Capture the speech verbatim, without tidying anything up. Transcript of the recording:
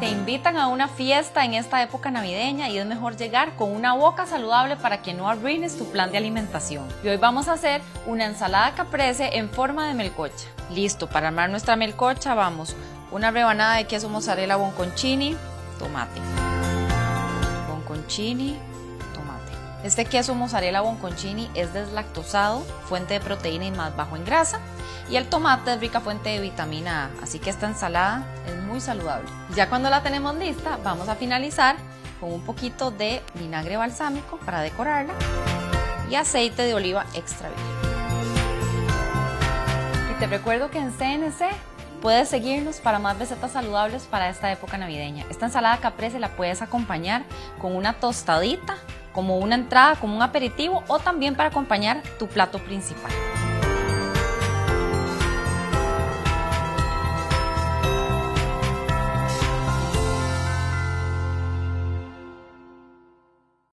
Te invitan a una fiesta en esta época navideña y es mejor llegar con una boca saludable para que no arruines tu plan de alimentación. Y hoy vamos a hacer una ensalada caprese en forma de melcocha. Listo, para armar nuestra melcocha vamos una rebanada de queso mozzarella bonconcini, tomate. Bonconcini, tomate. Este queso mozzarella bonconcini es deslactosado, fuente de proteína y más bajo en grasa. Y el tomate es rica fuente de vitamina A, así que esta ensalada es muy saludable. Ya cuando la tenemos lista, vamos a finalizar con un poquito de vinagre balsámico para decorarla y aceite de oliva extra virgen. Y te recuerdo que en C N C puedes seguirnos para más recetas saludables para esta época navideña. Esta ensalada caprese la puedes acompañar con una tostadita, como una entrada, como un aperitivo o también para acompañar tu plato principal.